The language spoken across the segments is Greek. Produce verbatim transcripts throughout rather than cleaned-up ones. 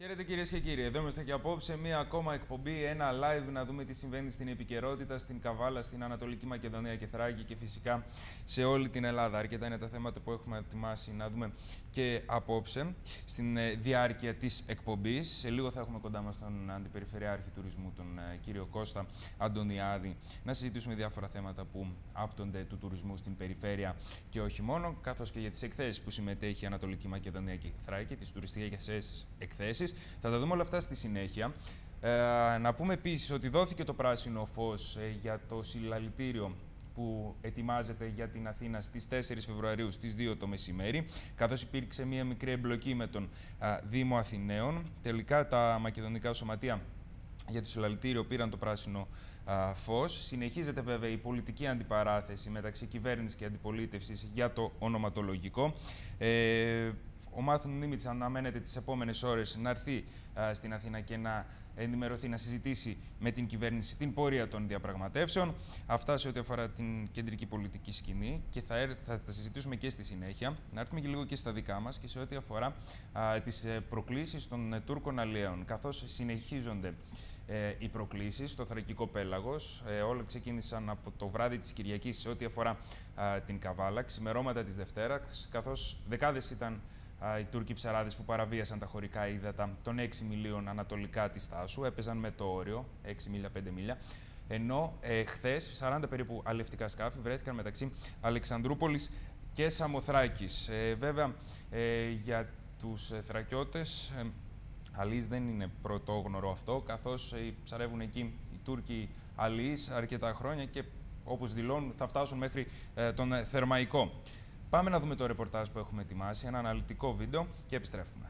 Χαίρετε κυρίες και κύριοι, εδώ είμαστε και απόψε μία ακόμα εκπομπή, ένα live να δούμε τι συμβαίνει στην επικαιρότητα, στην Καβάλα, στην Ανατολική Μακεδονία και Θράκη και φυσικά σε όλη την Ελλάδα. Αρκετά είναι τα θέματα που έχουμε ετοιμάσει να δούμε και απόψε στην διάρκεια της εκπομπής. Σε λίγο θα έχουμε κοντά μας τον Αντιπεριφερειάρχη Τουρισμού, τον κύριο Κώστα Αντωνιάδη, να συζητήσουμε διάφορα θέματα που άπτονται του τουρισμού στην περιφέρεια και όχι μόνο, καθώς και για τις εκθέσεις που συμμετέχει η Ανατολική Μακεδονία και η Θράκη, τις τουριστικές εκθέσεις. Θα τα δούμε όλα αυτά στη συνέχεια. Ε, να πούμε επίσης ότι δόθηκε το πράσινο φως ε, για το συλλαλητήριο που ετοιμάζεται για την Αθήνα στις τέσσερις Φεβρουαρίου στις δύο το μεσημέρι, καθώς υπήρξε μία μικρή εμπλοκή με τον α, Δήμο Αθηναίων. Τελικά τα μακεδονικά σωματεία για το συλλαλητήριο πήραν το πράσινο α, φως. Συνεχίζεται βέβαια η πολιτική αντιπαράθεση μεταξύ κυβέρνησης και αντιπολίτευσης για το ονοματολογικό. Ε, Ο Μάθων Νίμιτς αναμένεται τις επόμενες ώρες να έρθει α, στην Αθήνα και να ενημερωθεί, να συζητήσει με την κυβέρνηση την πορεία των διαπραγματεύσεων. Αυτά σε ό,τι αφορά την κεντρική πολιτική σκηνή και θα, έρ, θα τα συζητήσουμε και στη συνέχεια. Να έρθουμε και λίγο και στα δικά μας και σε ό,τι αφορά α, τις προκλήσεις των ε, Τούρκων αλλιέων, καθώς συνεχίζονται ε, οι προκλήσεις στο Θρακικό Πέλαγος. Ε, όλα ξεκίνησαν από το βράδυ της Κυριακής σε ό,τι αφορά α, την Καβάλα, ξημερώματα της Δευτέρας, καθώς δεκάδες ήταν οι Τούρκοι ψαράδες που παραβίασαν τα χωρικά ύδατα των έξι μιλίων ανατολικά της Θάσου, έπαιζαν με το όριο, έξι μίλια, πέντε μίλια, ενώ ε, χθες σαράντα περίπου αλευτικά σκάφη βρέθηκαν μεταξύ Αλεξανδρούπολης και Σαμοθράκης. Ε, βέβαια, ε, για τους ε, Θρακιώτες, ε, αλείς δεν είναι πρωτόγνωρο αυτό, καθώς ε, ψαρεύουν εκεί οι Τούρκοι αλείς αρκετά χρόνια και όπως δηλώνουν θα φτάσουν μέχρι ε, τον ε, Θερμαϊκό. Πάμε να δούμε το ρεπορτάζ που έχουμε ετοιμάσει, ένα αναλυτικό βίντεο και επιστρέφουμε.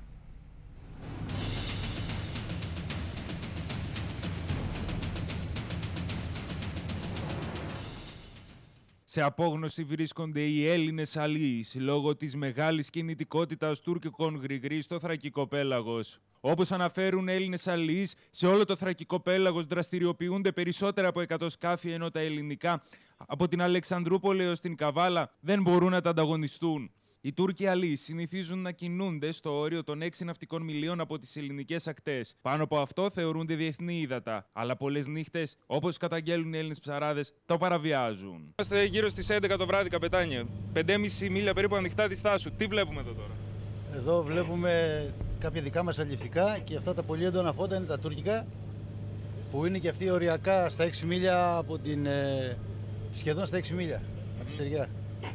Σε απόγνωση βρίσκονται οι Έλληνες αλίεις λόγω της μεγάλης κινητικότητας τουρκικών γρηγροί στο Θρακικό Πέλαγος. Όπως αναφέρουν Έλληνες αλίεις, σε όλο το Θρακικό Πέλαγος δραστηριοποιούνται περισσότερα από εκατό σκάφη, ενώ τα ελληνικά από την Αλεξανδρούπολη έως την Καβάλα δεν μπορούν να τα ανταγωνιστούν. Οι Τούρκοι αλίεις συνηθίζουν να κινούνται στο όριο των έξι ναυτικών μιλίων από τις ελληνικές ακτές. Πάνω από αυτό θεωρούνται διεθνή ύδατα, αλλά πολλές νύχτες, όπως καταγγέλνουν οι Έλληνες ψαράδες, το παραβιάζουν. Είμαστε γύρω στις έντεκα το βράδυ, καπετάνιε. πέντε κόμμα πέντε μίλια περίπου ανοιχτά της Θάσου. Τι βλέπουμε εδώ τώρα? Εδώ βλέπουμε κάποια δικά μας αλλιευτικά και αυτά τα πολύ έντονα φώτα είναι τα τουρκικά, που είναι και αυτοί οριακά στα έξι μίλια από την... Ε, σχεδόν στα έξι μίλια από τη στεριά.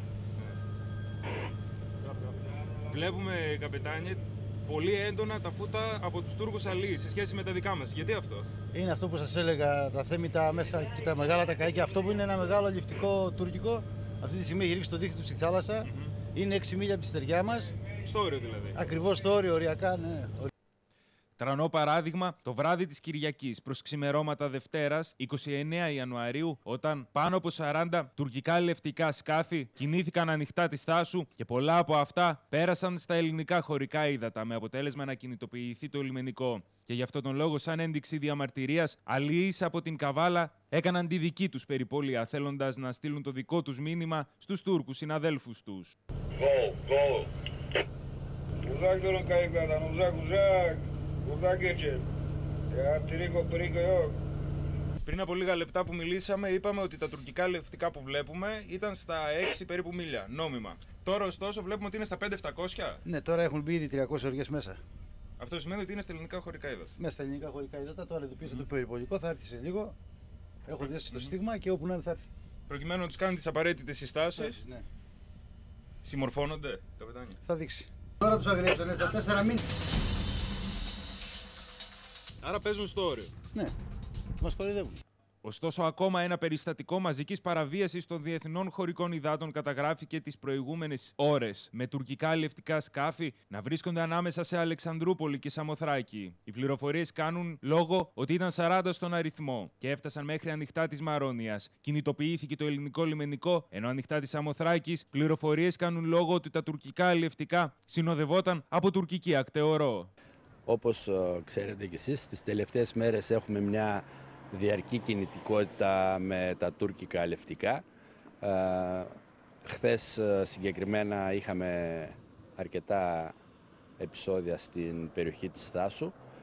Βλέπουμε, καπετάνιε, πολύ έντονα τα φώτα από τους Τούρκους αλίεις σε σχέση με τα δικά μας. Γιατί αυτό? Είναι αυτό που σας έλεγα, τα θέμητα μέσα και τα μεγάλα τα καΐκια. Αυτό που είναι ένα μεγάλο αλλιευτικό τουρκικό, αυτή τη στιγμή έχει ρίξει το δίχτυ του στη θάλασσα. Mm-hmm. Είναι έξι μίλια από τη στεριά μας. Στο όριο δηλαδή. Ακριβώς στο όριο, οριακά, ναι. Τρανό παράδειγμα, το βράδυ της Κυριακής προς ξημερώματα Δευτέρας, εικοστή ενάτη Ιανουαρίου, όταν πάνω από σαράντα τουρκικά αλλιευτικά σκάφη κινήθηκαν ανοιχτά της Θάσου και πολλά από αυτά πέρασαν στα ελληνικά χωρικά ύδατα, με αποτέλεσμα να κινητοποιηθεί το λιμενικό. Και γι' αυτόν τον λόγο, σαν ένδειξη διαμαρτυρίας, αλίεις από την Καβάλα έκαναν τη δική τους περιπόλεια, θέλοντας να στείλουν το δικό τους μήνυμα στους Τούρκους συναδέλφους τους. Go, go. Πριν από λίγα λεπτά που μιλήσαμε, είπαμε ότι τα τουρκικά αλλιευτικά που βλέπουμε ήταν στα έξι περίπου μίλια, νόμιμα. Τώρα, ωστόσο, βλέπουμε ότι είναι στα πέντε χιλιάδες επτακόσια. Ναι, τώρα έχουν μπει ήδη τριακόσιες οργές μέσα. Αυτό σημαίνει ότι είναι στα ελληνικά χωρικά ύδατα. Μέσα στα ελληνικά χωρικά ύδατα, τώρα ειδοποίησε mm. το περιπολικό, θα έρθει σε λίγο. Έχω δέσει mm. το στίγμα και όπου να είναι θα έρθει. Προκειμένου να του κάνει τις απαραίτητες συστάσεις. Ναι. Συμμορφώνονται, καπετάνια? Θα δείξει. Τώρα τους αγριέψανε στα τέσσερα μήνες. Άρα παίζουν στο όριο. Ναι, μας κοροϊδεύουν. Ωστόσο, ακόμα ένα περιστατικό μαζικής παραβίασης των διεθνών χωρικών υδάτων καταγράφηκε τις προηγούμενες ώρες, με τουρκικά αλλιευτικά σκάφη να βρίσκονται ανάμεσα σε Αλεξανδρούπολη και Σαμοθράκη. Οι πληροφορίες κάνουν λόγο ότι ήταν σαράντα στον αριθμό και έφτασαν μέχρι ανοιχτά της Μαρώνιας. Κινητοποιήθηκε το ελληνικό λιμενικό, ενώ ανοιχτά της Σαμοθράκης πληροφορίες κάνουν λόγο ότι τα τουρκικά αλλιευτικά συνοδευόταν από τουρκική ακτεωρό. Όπως ξέρετε κι εσείς, τις τελευταίες μέρες έχουμε μια διαρκή κινητικότητα με τα τουρκικά αλλιευτικά. Ε, χθες συγκεκριμένα είχαμε αρκετά επεισόδια στην περιοχή της Θάσου.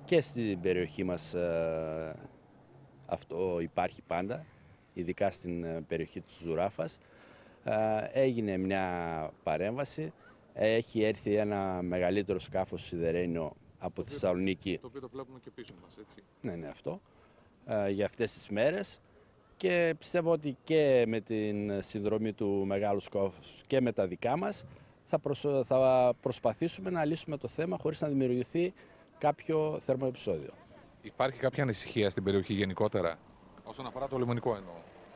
και στην περιοχή μας ε, αυτό υπάρχει πάντα, ειδικά στην περιοχή της Ζουράφας. Ε, έγινε μια παρέμβαση, έχει έρθει ένα μεγαλύτερο σκάφος σιδερένιο από τη Θεσσαλονίκη. Το οποίο το βλέπουμε και πίσω μας, έτσι. Ναι, ναι, αυτό. Ε, για αυτές τις μέρες. Και πιστεύω ότι και με την συνδρομή του μεγάλου σκάφους και με τα δικά μας θα, προσ... θα προσπαθήσουμε να λύσουμε το θέμα χωρίς να δημιουργηθεί κάποιο θερμοεπισόδιο. Υπάρχει κάποια ανησυχία στην περιοχή γενικότερα, όσον αφορά το λιμενικό εννοώ?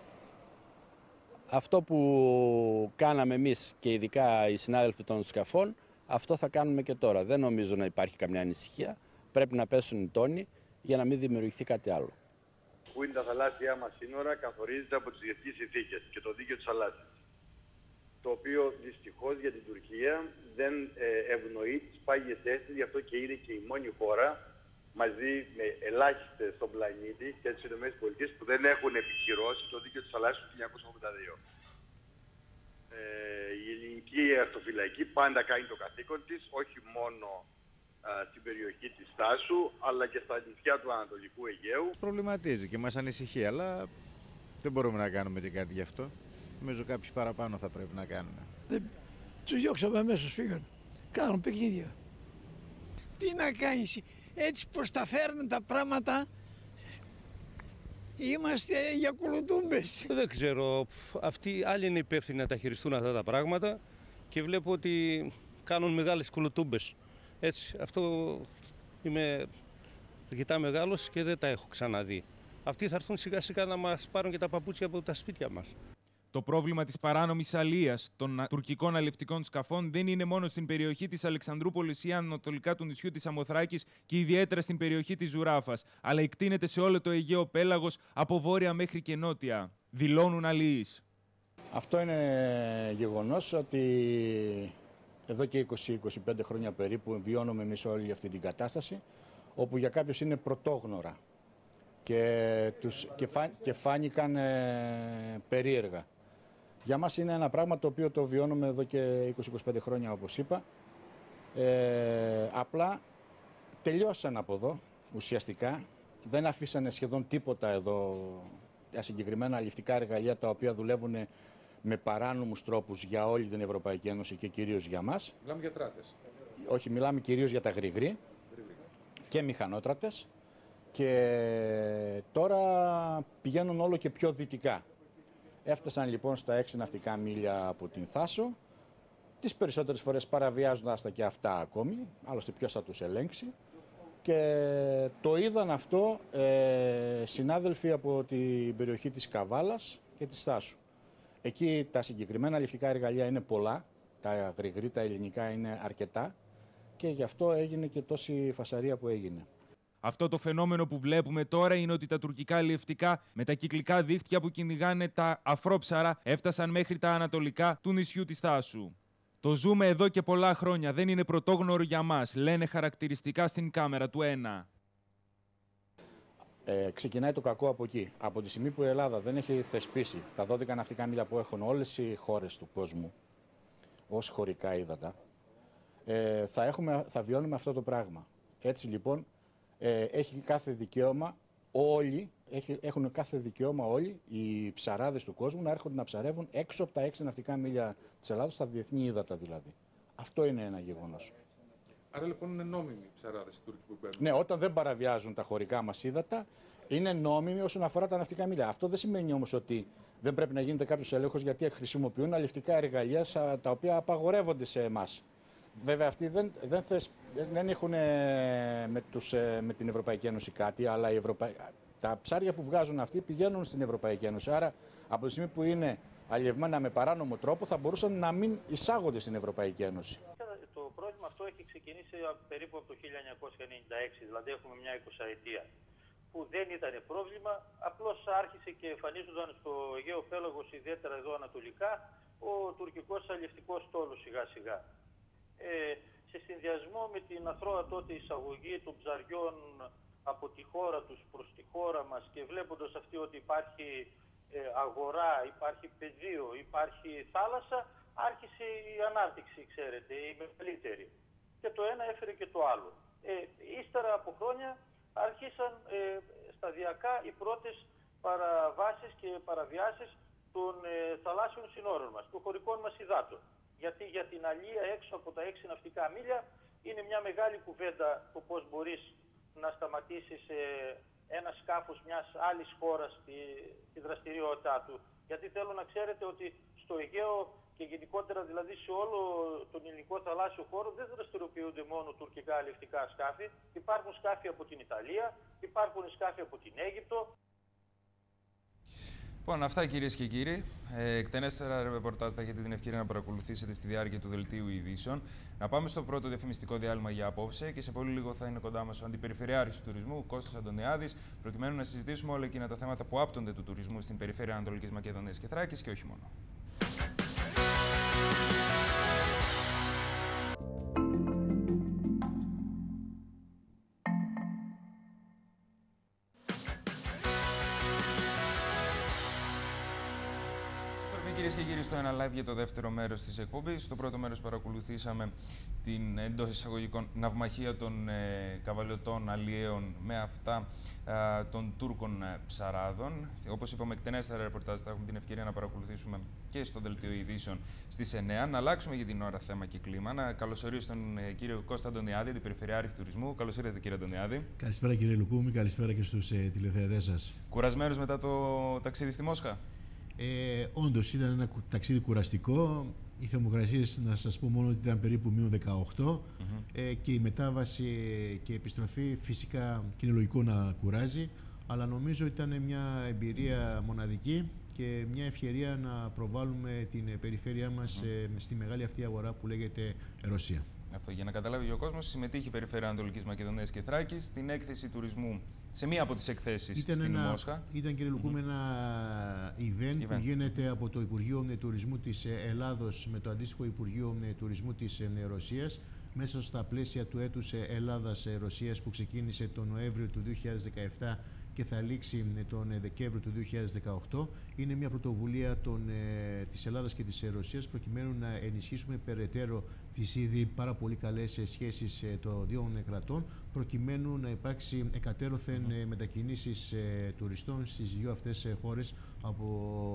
Αυτό που κάναμε εμείς και ειδικά οι συνάδελφοι των σκαφών, αυτό θα κάνουμε και τώρα. Δεν νομίζω να υπάρχει καμιά ανησυχία. Πρέπει να πέσουν οι τόνοι για να μην δημιουργηθεί κάτι άλλο. Που είναι τα θαλάσσια μας σύνορα καθορίζεται από τις διεθνείς συνθήκες και το δίκαιο της θαλάσσης. Το οποίο δυστυχώς για την Τουρκία δεν ευνοεί τις πάγιες αίσθησες, γι' αυτό και είναι και η μόνη χώρα μαζί με ελάχιστες στον πλανήτη και τις ΗΠΑ που δεν έχουν επικυρώσει το δίκαιο της θαλάσσης του χίλια εννιακόσια ογδόντα δύο. Ε, η ελληνική ακτοφυλακή πάντα κάνει το καθήκον της, όχι μόνο στην περιοχή της Στάσου, αλλά και στα νησιά του Ανατολικού Αιγαίου. Προβληματίζει και μας ανησυχεί, αλλά δεν μπορούμε να κάνουμε και κάτι γι' αυτό. Νομίζω κάποιοι παραπάνω θα πρέπει να κάνουμε. Δεν τους διώξαμε αμέσως, φύγαν. Κάνουν παιχνίδια. Τι να κάνεις, έτσι πως τα φέρνουν τα πράγματα, είμαστε για κουλουτούμπες. Δεν ξέρω, αυτοί άλλοι είναι υπεύθυνοι να τα χειριστούν αυτά τα πράγματα και βλέπω ότι κάνουν μεγάλες κουλουτούμπες. Έτσι, αυτό είμαι αρκετά μεγάλος και δεν τα έχω ξαναδεί. Αυτοί θα έρθουν σιγά σιγά να μας πάρουν και τα παπούτσια από τα σπίτια μας. Το πρόβλημα της παράνομης αλίας των τουρκικών αλευτικών σκαφών δεν είναι μόνο στην περιοχή της Αλεξανδρούπολης ή ανατολικά του νησιού της Σαμοθράκης και ιδιαίτερα στην περιοχή της Ζουράφας, αλλά εκτείνεται σε όλο το Αιγαίο πέλαγος από βόρεια μέχρι και νότια, δηλώνουν αλληλείς. Αυτό είναι γεγονός ότι εδώ και είκοσι με είκοσι πέντε χρόνια περίπου βιώνουμε εμείς όλη αυτή την κατάσταση, όπου για κάποιους είναι πρωτόγνωρα και, τους, και, φά, και φάνηκαν ε, περίεργα. Για μας είναι ένα πράγμα το οποίο το βιώνουμε εδώ και είκοσι με είκοσι πέντε χρόνια, όπως είπα. Ε, απλά τελειώσαν από εδώ, ουσιαστικά. Δεν αφήσανε σχεδόν τίποτα εδώ, τα συγκεκριμένα αληφτικά εργαλεία τα οποία δουλεύουν με παράνομους τρόπους για όλη την Ευρωπαϊκή Ένωση και κυρίως για μας. Μιλάμε για τράτες. Όχι, μιλάμε κυρίως για τα γρηγρή και μηχανότρατες. Και τώρα πηγαίνουν όλο και πιο δυτικά. Έφτασαν λοιπόν στα έξι ναυτικά μίλια από την Θάσο. Τις περισσότερες φορές παραβιάζοντας τα και αυτά ακόμη, άλλωστε ποιος θα τους ελέγξει. Και το είδαν αυτό ε, συνάδελφοι από την περιοχή της Καβάλας και της Θάσου. Εκεί τα συγκεκριμένα αληφτικά εργαλεία είναι πολλά, τα γρηγρή, τα ελληνικά είναι αρκετά και γι' αυτό έγινε και τόση φασαρία που έγινε. Αυτό το φαινόμενο που βλέπουμε τώρα είναι ότι τα τουρκικά αλλιευτικά με τα κυκλικά δίχτυα που κυνηγάνε τα αφρόψαρα έφτασαν μέχρι τα ανατολικά του νησιού της Θάσου. Το ζούμε εδώ και πολλά χρόνια, δεν είναι πρωτόγνωρο για μας, λένε χαρακτηριστικά στην κάμερα του ένα. Ε, ξεκινάει το κακό από εκεί. Από τη στιγμή που η Ελλάδα δεν έχει θεσπίσει τα δώδεκα ναυτικά μίλια που έχουν όλες οι χώρες του κόσμου ως χωρικά ύδατα, ε, θα, έχουμε, θα βιώνουμε αυτό το πράγμα. Έτσι λοιπόν, ε, έχει κάθε δικαίωμα όλοι, έχει, έχουν κάθε δικαίωμα όλοι οι ψαράδες του κόσμου να έρχονται να ψαρεύουν έξω από τα έξι ναυτικά μίλια της Ελλάδος, στα διεθνή ύδατα δηλαδή. Αυτό είναι ένα γεγονός. Άρα λοιπόν είναι νόμιμοι οι ψαράδες Τούρκοι που παίρνουν. Ναι, όταν δεν παραβιάζουν τα χωρικά μας ύδατα, είναι νόμιμοι όσον αφορά τα ναυτικά μίλια. Αυτό δεν σημαίνει όμως ότι δεν πρέπει να γίνεται κάποιος έλεγχος, γιατί χρησιμοποιούν αληφτικά εργαλεία τα οποία απαγορεύονται σε εμάς. Βέβαια, αυτοί δεν, δεν, θες, δεν έχουν με, τους, με την Ευρωπαϊκή Ένωση κάτι, αλλά η Ευρωπα... τα ψάρια που βγάζουν αυτοί πηγαίνουν στην Ευρωπαϊκή Ένωση. Άρα, από τη στιγμή που είναι αλλιευμένα με παράνομο τρόπο, θα μπορούσαν να μην εισάγονται στην Ευρωπαϊκή Ένωση. Το πρόβλημα αυτό έχει ξεκινήσει περίπου από το χίλια εννιακόσια ενενήντα έξι, δηλαδή έχουμε μια εικοσαετία, που δεν ήταν πρόβλημα, απλώς άρχισε και εμφανίζονταν στο Αιγαίο πέλαγος, ιδιαίτερα εδώ ανατολικά, ο τουρκικός αλλιευτικός στόλος σιγά σιγά. Ε, σε συνδυασμό με την αθρώα τότε εισαγωγή των ψαριών από τη χώρα τους προς τη χώρα μας και βλέποντας αυτή ότι υπάρχει ε, αγορά, υπάρχει πεδίο, υπάρχει θάλασσα, άρχισε η ανάπτυξη, ξέρετε, η μεγαλύτερη. Και το ένα έφερε και το άλλο. Ε, ύστερα από χρόνια άρχισαν ε, σταδιακά οι πρώτες παραβάσεις και παραβιάσεις των ε, θαλάσσιων συνόρων μας, των χωρικών μας υδάτων. Γιατί για την αλία έξω από τα έξι ναυτικά μίλια είναι μια μεγάλη κουβέντα το πώς μπορείς να σταματήσεις ε, ένα σκάφος μιας άλλης χώρας τη, τη δραστηριότητά του. Γιατί θέλω να ξέρετε ότι στο Αιγαίο και γενικότερα δηλαδή σε όλο τον ελληνικό θαλάσσιο χώρο δεν δραστηριοποιούνται μόνο τουρκικά αλλιευτικά σκάφη. Υπάρχουν σκάφη από την Ιταλία, υπάρχουν σκάφη από την Αίγυπτο. Λοιπόν, αυτά κυρίες και κύριοι. Ε, εκτενέστερα ρεπορτάζ θα έχετε την ευκαιρία να παρακολουθήσετε στη διάρκεια του δελτίου ειδήσεων. Να πάμε στο πρώτο διαφημιστικό διάλειμμα για απόψε και σε πολύ λίγο θα είναι κοντά μας ο Αντιπεριφερειάρχης του Τουρισμού, Κώστας Αντωνιάδης, προκειμένου να συζητήσουμε όλα εκείνα τα θέματα που άπτονται του τουρισμού στην περιφέρεια Ανατολικής Μακεδονίας και Θράκης και όχι μόνο. Κυρίες και κύριοι, στο ένα live για το δεύτερο μέρος της εκπομπής. Στο πρώτο μέρος παρακολουθήσαμε την εντός εισαγωγικών ναυμαχία των ε, καβαλαιωτών αλλιέων με αυτά ε, των Τούρκων ε, ψαράδων. Όπως είπαμε, εκτενέστερα ρεπορτάζ θα έχουμε την ευκαιρία να παρακολουθήσουμε και στο δελτίο ειδήσεων στις εννιά. Να αλλάξουμε για την ώρα θέμα και κλίμα. Να καλωσορίσω τον ε, κύριο Κώστα Αντωνιάδη, την Περιφερειάρχη Τουρισμού. Καλώς ήρθατε, κύριε Αντωνιάδη. Καλησπέρα, κύριε Λουκούμη. Καλησπέρα και στους ε, τηλεθεατές σας. Κουρασμένος μετά το ταξίδι στη Μόσχα? Ε, όντως ήταν ένα ταξίδι κουραστικό. Οι θερμοκρασίες, να σας πω μόνο ότι ήταν περίπου μείον δεκαοκτώ mm-hmm. ε, και η μετάβαση και η επιστροφή φυσικά και είναι λογικό να κουράζει, αλλά νομίζω ήταν μια εμπειρία μοναδική και μια ευκαιρία να προβάλλουμε την περιφέρειά μας mm-hmm. ε, στη μεγάλη αυτή αγορά που λέγεται Ρωσία. Αυτό για να καταλάβει ο κόσμος, συμμετείχε η Περιφέρεια Ανατολικής Μακεδονίας και Θράκης στην έκθεση τουρισμού, σε μία από τις εκθέσεις ήταν στην ένα, Μόσχα. Ήταν, κύριε Λουκούμη, mm-hmm. ένα event, event που γίνεται από το Υπουργείο Τουρισμού της Ελλάδος με το αντίστοιχο Υπουργείο Τουρισμού της Ρωσίας μέσα στα πλαίσια του έτους Ελλάδας-Ρωσίας που ξεκίνησε τον Νοέμβριο του δύο χιλιάδες δεκαεπτά και θα λήξει τον Δεκέμβριο του δύο χιλιάδες δεκαοκτώ. Είναι μια πρωτοβουλία των, ε, της Ελλάδας και της Ρωσίας προκειμένου να ενισχύσουμε περαιτέρω τις ήδη πάρα πολύ καλές σχέσεις ε, των δύο κρατών προκειμένου να υπάρξει εκατέρωθεν mm-hmm. μετακινήσεις ε, τουριστών στις δύο αυτές ε, χώρες από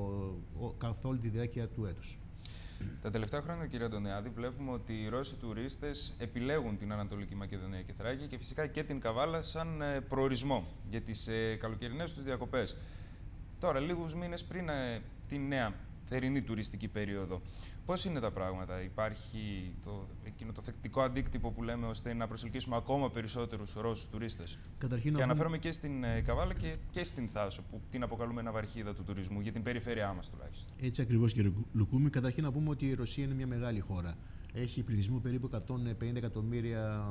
ο, καθ' όλη τη διάρκεια του έτους. Τα τελευταία χρόνια, κύριε Αντωνιάδη, βλέπουμε ότι οι Ρώσοι τουρίστες επιλέγουν την Ανατολική Μακεδονία και Θράκη και φυσικά και την Καβάλα σαν προορισμό για τις καλοκαιρινές τους διακοπές. Τώρα, λίγους μήνες πριν την νέα θερινή τουριστική περίοδο, πώς είναι τα πράγματα? Υπάρχει το, εκείνο το θεκτικό αντίκτυπο που λέμε ώστε να προσελκύσουμε ακόμα περισσότερους Ρώσους τουρίστες? Καταρχήν, και αναφέρομαι και στην Καβάλα και, και στην Θάσο, που την αποκαλούμε ναυαρχίδα του τουρισμού, για την περιφέρειά μας τουλάχιστον. Έτσι ακριβώς, κύριε Λουκούμη. Καταρχήν να πούμε ότι η Ρωσία είναι μια μεγάλη χώρα. Έχει πληθυσμό περίπου εκατόν πενήντα εκατομμύρια,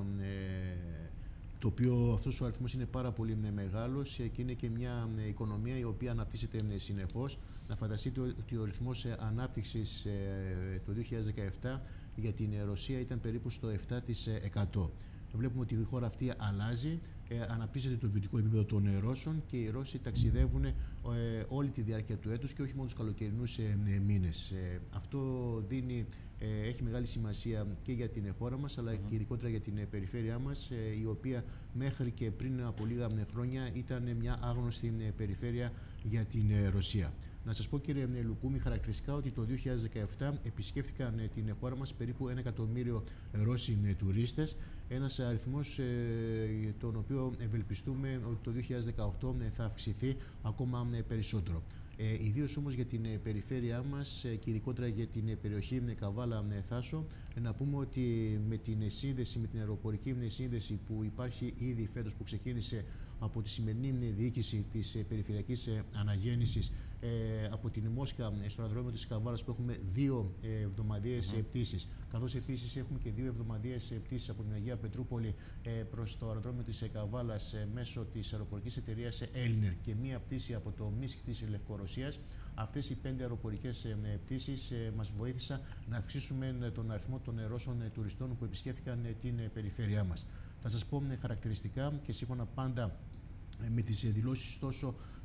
ε, το οποίο αυτός ο αριθμός είναι πάρα πολύ μεγάλος και είναι και μια οικονομία η οποία αναπτύσσεται συνεχώς. Να φανταστείτε ότι ο ρυθμός ανάπτυξης το δύο χιλιάδες δεκαεπτά για την Ρωσία ήταν περίπου στο επτά τοις εκατό. Βλέπουμε ότι η χώρα αυτή αλλάζει, ε, αναπτύσσεται το βιωτικό επίπεδο των Ρώσων και οι Ρώσοι ταξιδεύουν ε, όλη τη διάρκεια του έτους και όχι μόνο τους καλοκαιρινούς ε, μήνες. Ε, αυτό δίνει, ε, έχει μεγάλη σημασία και για την χώρα μας, αλλά mm-hmm. και ειδικότερα για την περιφέρειά μας, ε, η οποία μέχρι και πριν από λίγα χρόνια ήταν μια άγνωστη περιφέρεια για την ε, Ρωσία. Να σας πω, κύριε Λουκούμη, χαρακτηριστικά ότι το δύο χιλιάδες δεκαεπτά επισκέφθηκαν την χώρα μας περίπου ένα εκατομμύριο Ρώσοι τουρίστες, ένας αριθμός ε, τον οποίο ευελπιστούμε ότι το δύο χιλιάδες δεκαοκτώ θα αυξηθεί ακόμα περισσότερο. Ε, ιδίως όμως για την περιφέρειά μας και ειδικότερα για την περιοχή Καβάλα-Θάσο, να πούμε ότι με την σύνδεση, με την αεροπορική σύνδεση που υπάρχει ήδη φέτος, που ξεκίνησε από τη σημερινή διοίκηση της περιφερειακής αναγέννησης, ε, από την Μόσχα στο αεροδρόμιο της Καβάλας, που έχουμε δύο εβδομαδιαίες mm. πτήσεις, καθώς επίσης έχουμε και δύο εβδομαδιαίες πτήσεις από την Αγία Πετρούπολη ε, προς το αεροδρόμιο της Καβάλας ε, μέσω της αεροπορικής εταιρείας Έλνερ και μία πτήση από το Μίνσκ της Λευκορωσίας. Αυτές οι πέντε αεροπορικές ε, πτήσεις ε, μας βοήθησαν να αυξήσουμε τον αριθμό των Ρώσων ε, τουριστών που επισκέφθηκαν ε, την ε, περιφέρειά μας. Θα σας πω ε, χαρακτηριστικά και σύμφωνα πάντα με τις δηλώσεις τόσο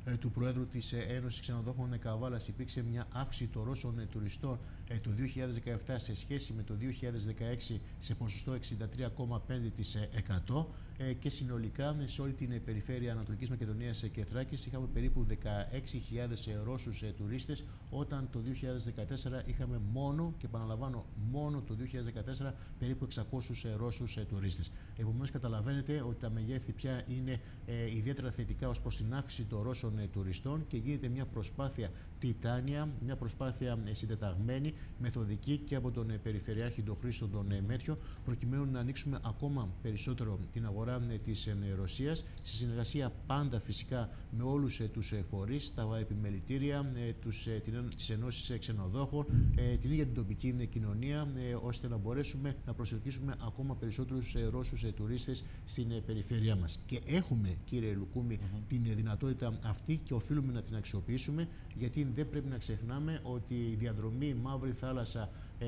του Προέδρου της Ένωσης Ξενοδόχων Καβάλας υπήρξε μια αύξηση των Ρώσων τουριστών το δύο χιλιάδες δεκαεπτά σε σχέση με το δύο χιλιάδες δεκαέξι σε ποσοστό εξήντα τρία κόμμα πέντε τοις εκατό και συνολικά σε όλη την περιφέρεια Ανατολικής Μακεδονίας και Θράκης είχαμε περίπου δεκαέξι χιλιάδες Ρώσους τουρίστες, όταν το δύο χιλιάδες δεκατέσσερα είχαμε μόνο, και επαναλαμβάνω μόνο το δύο χιλιάδες δεκατέσσερα, περίπου εξακόσιους Ρώσους τουρίστες. Επομένως καταλαβαίνετε ότι τα μεγέθη πια είναι ε, ιδιαίτερα θετικά ως προς την αύξηση των Ρώσων τουριστών και γίνεται μια προσπάθεια τιτάνια, μια προσπάθεια συντεταγμένη, μεθοδική και από τον Περιφερειάρχη τον Χρήστο τον Μέτριο, προκειμένου να ανοίξουμε ακόμα περισσότερο την αγορά της Ρωσίας, στη συνεργασία πάντα φυσικά με όλους τους φορείς, τα επιμελητήρια, τους, τις ενώσεις ξενοδόχων, την ίδια την τοπική κοινωνία, ώστε να μπορέσουμε να προσελκύσουμε ακόμα περισσότερους Ρώσους τουρίστες στην περιφέρειά μας. Και έχουμε, κύριε Λουκούμη, mm-hmm. την δυνατότητα αυτή και οφείλουμε να την αξιοποιήσουμε, γιατί δεν πρέπει να ξεχνάμε ότι η διαδρομή Μαύρη Θάλασσα ε,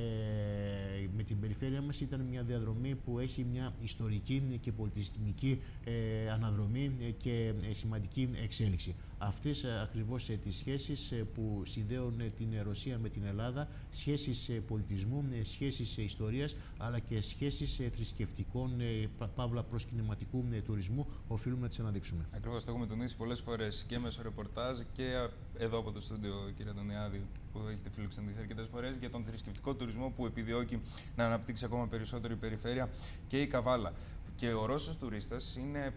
με την περιφέρεια μας ήταν μια διαδρομή που έχει μια ιστορική και πολιτιστική ε, αναδρομή και ε, σημαντική εξέλιξη. Αυτές ε, ακριβώς ε, τις σχέσεις ε, που συνδέουν ε, την Ρωσία με την Ελλάδα, σχέσεις ε, πολιτισμού, ε, σχέσεις ε, ιστορίας, αλλά και σχέσεις ε, θρησκευτικών, ε, παύλα προσκυνηματικού ε, τουρισμού, οφείλουμε να τις αναδείξουμε. Ακριβώς, το έχουμε τονίσει πολλές φορές και μέσω ρεπορτάζ και εδώ από το στούντιο, κύριε Αντωνιάδη, που έχετε φιλοξενηθεί αρκετές φορές, για τον θρησκευτικό τουρισμό που επιδιώκει να αναπτύξει ακόμα περισσότερο η περιφέρεια και η Καβάλα. Και ο Ρώσος τουρίστας είναι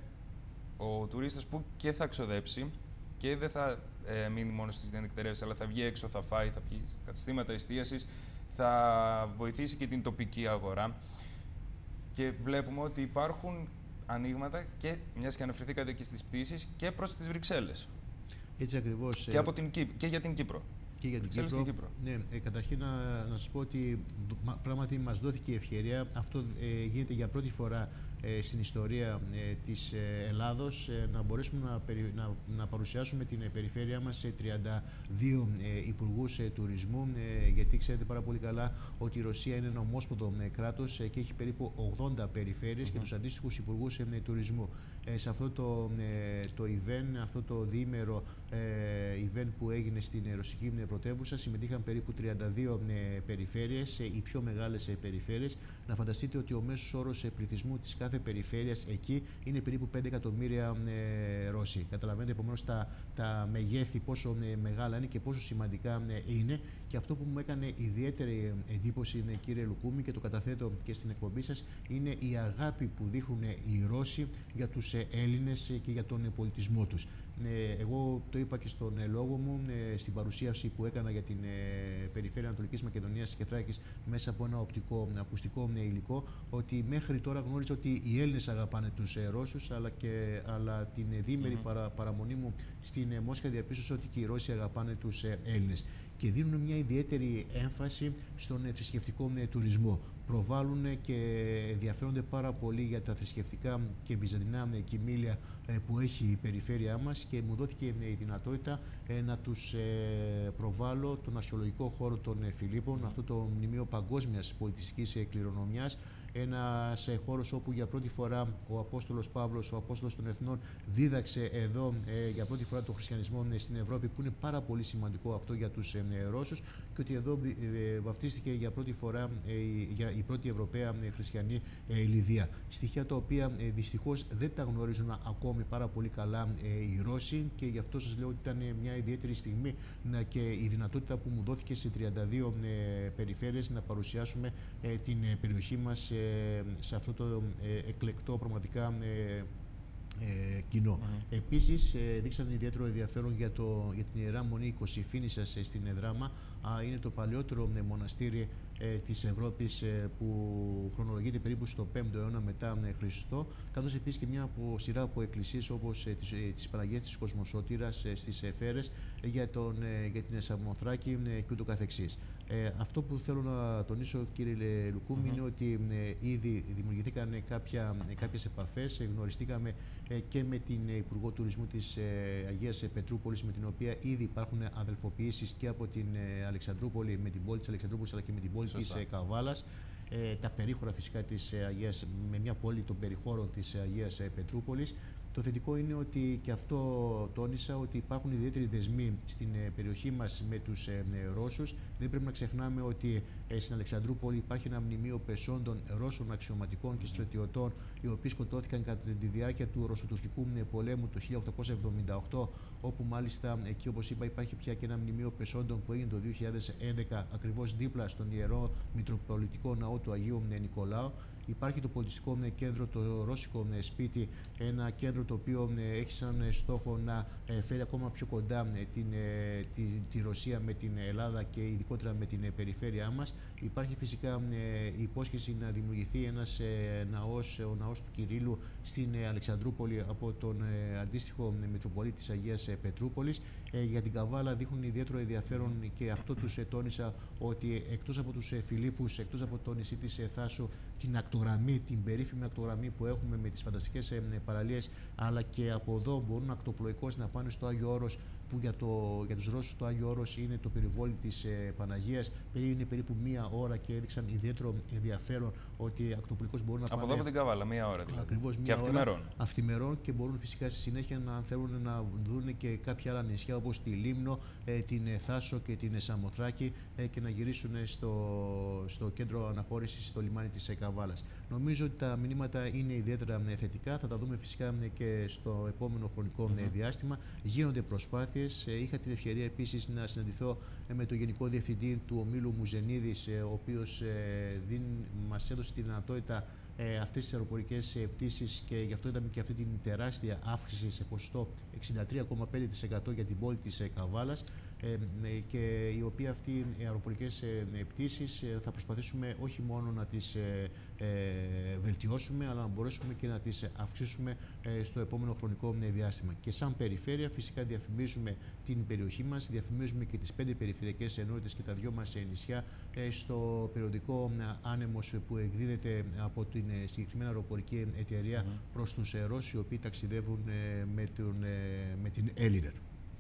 ο τουρίστας που και θα ξοδέψει και δεν θα ε, μείνει μόνο στις διανυκτερεύσεις, αλλά θα βγει έξω, θα φάει, θα πει στα καταστήματα εστίασης, θα βοηθήσει και την τοπική αγορά. Και βλέπουμε ότι υπάρχουν ανοίγματα και, μιας και αναφερθήκατε και στις πτήσεις, και προς τις Βρυξέλλες. Έτσι ακριβώς. Και, από την, και για την Κύπρο. Και για την Κύπρο. Και Κύπρο. Ναι, ε, καταρχήν να, να σας πω ότι πράγματι μας δόθηκε η ευκαιρία. Αυτό ε, γίνεται για πρώτη φορά ε, στην ιστορία ε, της ε, Ελλάδος, ε, να μπορέσουμε να, περι, να, να παρουσιάσουμε την ε, περιφέρεια μας σε τριάντα δύο ε, υπουργούς ε, τουρισμού, ε, γιατί ξέρετε πάρα πολύ καλά ότι η Ρωσία είναι ένα ομόσπονδο ε, κράτος ε, και έχει περίπου ογδόντα περιφέρειες mm-hmm. και τους αντίστοιχους υπουργούς ε, ε, τουρισμού. Ε, σε αυτό το, ε, το event, αυτό το διήμερο ε, event που έγινε στην ε, ρωσική ε, πρωτεύουσα, συμμετείχαν περίπου τριάντα δύο ε, περιφέρειες, ε, οι πιο μεγάλες ε, περιφέρειες. Να φανταστείτε ότι ο μέσος όρος ε, πληθυσμού της κάθε περιφέρειας εκεί είναι περίπου πέντε εκατομμύρια ε, Ρώσοι. Καταλαβαίνετε επομένως τα, τα μεγέθη πόσο ε, μεγάλα είναι και πόσο σημαντικά ε, είναι. Και αυτό που μου έκανε ιδιαίτερη εντύπωση, είναι, κύριε Λουκούμη, και το καταθέτω και στην εκπομπή σας, είναι η αγάπη που δείχνουν οι Ρώσοι για τους Έλληνες και για τον πολιτισμό τους. Εγώ το είπα και στον λόγο μου, στην παρουσίαση που έκανα για την περιφέρεια Ανατολικής Μακεδονίας και Θράκης μέσα από ένα οπτικό ακουστικό υλικό, ότι μέχρι τώρα γνώριζα ότι οι Έλληνες αγαπάνε τους Ρώσους, αλλά, και, αλλά την διήμερη mm-hmm. παρα, παραμονή μου στην Μόσχα διαπίστωσα ότι και οι Ρώσοι αγαπάνε τους Έλληνες. Και δίνουν μια ιδιαίτερη έμφαση στον θρησκευτικό τουρισμό. Προβάλλουν και ενδιαφέρονται πάρα πολύ για τα θρησκευτικά και βυζαντινά κοιμήλια που έχει η περιφέρειά μας, και μου δόθηκε η δυνατότητα να τους προβάλλω τον αρχαιολογικό χώρο των Φιλίππων, αυτό το μνημείο παγκόσμιας πολιτιστικής κληρονομιάς, ένας χώρος όπου για πρώτη φορά ο Απόστολος Παύλος, ο Απόστολος των Εθνών, δίδαξε εδώ ε, για πρώτη φορά τον χριστιανισμό ε, στην Ευρώπη, που είναι πάρα πολύ σημαντικό αυτό για τους ε, Ρώσους, και ότι εδώ ε, βαφτίστηκε για πρώτη φορά ε, για η πρώτη Ευρωπαία ε, χριστιανή ε, Λιδία. Στοιχεία τα οποία ε, δυστυχώς δεν τα γνωρίζουν ακόμη πάρα πολύ καλά ε, οι Ρώσοι, και γι' αυτό σας λέω ότι ήταν μια ιδιαίτερη στιγμή να, και η δυνατότητα που μου δόθηκε σε τριάντα δύο ε, περιφέρειες να παρουσιάσουμε ε, την ε, περιοχή μας σε αυτό το ε, εκλεκτό πραγματικά ε, ε, κοινό. Mm-hmm. Επίσης, ε, δείξαν ιδιαίτερο ενδιαφέρον για, το, για την Ιερά Μονή Κωσυφήνισσας ε, στην Εδράμα. Α, είναι το παλαιότερο ε, μοναστήρι ε, της Ευρώπης, ε, που χρονολογείται περίπου στο πέμπτο αιώνα μετά ε, Χριστό, καθώς επίσης και μια από, σειρά από εκκλησίες όπως ε, της, ε, της Παναγίας της Κοσμοσώτηρας ε, στις Εφέρες, ε, για, τον, ε, για την Εσαμοθράκη ε, και ούτω καθεξής. Ε, αυτό που θέλω να τονίσω, κύριε Λουκούμη, mm-hmm. είναι ότι ε, ήδη δημιουργηθήκαν ε, κάποια, ε, κάποιες επαφές, ε, γνωριστήκαμε ε, και με την ε, Υπουργό Τουρισμού της ε, Αγίας Πετρούπολης, με την οποία ήδη υπάρχουν αδελφοποιήσεις και από την ε, Αλεξανδρούπολη, με την πόλη της Αλεξανδρούπολης, αλλά και με την πόλη της ε, Καβάλας. ε, τα περίχωρα φυσικά της Αγίας, με μια πόλη των περιχώρων της Αγίας Πετρούπολης. Το θετικό είναι ότι, και αυτό τόνισα, ότι υπάρχουν ιδιαίτεροι δεσμοί στην περιοχή μας με τους Ρώσους. Δεν πρέπει να ξεχνάμε ότι στην Αλεξανδρούπολη υπάρχει ένα μνημείο πεσόντων Ρώσων αξιωματικών και στρατιωτών, οι οποίοι σκοτώθηκαν κατά τη διάρκεια του Ρωσοτουρκικού πολέμου το χίλια οκτακόσια εβδομήντα οκτώ, όπου μάλιστα εκεί, όπως είπα, υπάρχει πια και ένα μνημείο πεσόντων που έγινε το δύο χιλιάδες έντεκα ακριβώς δίπλα στον Ιερό Μητροπολιτικό Ναό του Αγίου Νικολάου. Υπάρχει το πολιτιστικό κέντρο, το Ρώσικο Σπίτι, ένα κέντρο το οποίο έχει σαν στόχο να φέρει ακόμα πιο κοντά την, τη, τη Ρωσία με την Ελλάδα και ειδικότερα με την περιφέρειά μας. Υπάρχει φυσικά η υπόσχεση να δημιουργηθεί ένας ναός, ο ναός του Κυρίλλου στην Αλεξανδρούπολη από τον αντίστοιχο Μητροπολίτη της Αγίας Πετρούπολης. Για την Καβάλα δείχνουν ιδιαίτερο ενδιαφέρον και αυτό τους τόνισα, ότι εκτός από τους Φιλίππους, εκτός από το νησί της Θάσου, την ακτογραμμή, την περίφημη ακτογραμμή που έχουμε με τις φανταστικές παραλίες, αλλά και από εδώ μπορούν ακτοπλοϊκώς να πάνε στο Άγιο Όρος, που για, το, για τους Ρώσους το Άγιο Όρος είναι το περιβόλι της ε, Παναγίας. Είναι περίπου μία ώρα και έδειξαν ιδιαίτερο ενδιαφέρον ότι ακτοπλοϊκώς μπορούν να από πάνε... Από εδώ από την Καβάλα, μία ώρα δηλαδή. Ακριβώς μία και αυθημερών. Αυθημερών, και μπορούν φυσικά στη συνέχεια να θέλουν να δουν και κάποια άλλα νησιά όπως τη Λίμνο, ε, την Θάσο και την Σαμοθράκη ε, και να γυρίσουν στο, στο κέντρο αναχώρησης στο λιμάνι της Καβάλας. Νομίζω ότι τα μηνύματα είναι ιδιαίτερα θετικά. Θα τα δούμε φυσικά και στο επόμενο χρονικό mm-hmm. διάστημα. Γίνονται προσπάθειες. Είχα την ευκαιρία επίσης να συναντηθώ με τον Γενικό Διευθυντή του Ομίλου Μουζενίδης, ο οποίος μας έδωσε τη δυνατότητα αυτές τις αεροπορικές πτήσεις, και γι' αυτό είδαμε και αυτή την τεράστια αύξηση σε ποσοστό εξήντα τρία κόμμα πέντε τοις εκατό για την πόλη της Καβάλας, και οι οποίοι αυτοί οι αεροπορικές πτήσεις θα προσπαθήσουμε όχι μόνο να τις βελτιώσουμε, αλλά να μπορέσουμε και να τις αυξήσουμε στο επόμενο χρονικό διάστημα. Και σαν περιφέρεια φυσικά διαφημίζουμε την περιοχή μας, διαφημίζουμε και τις πέντε περιφερειακές ενότητες και τα δυο μας νησιά στο περιοδικό Άνεμος που εκδίδεται από την συγκεκριμένη αεροπορική εταιρεία mm-hmm. προς τους Ρώσους, οι οποίοι ταξιδεύουν με, τον, με την Έλιρερ.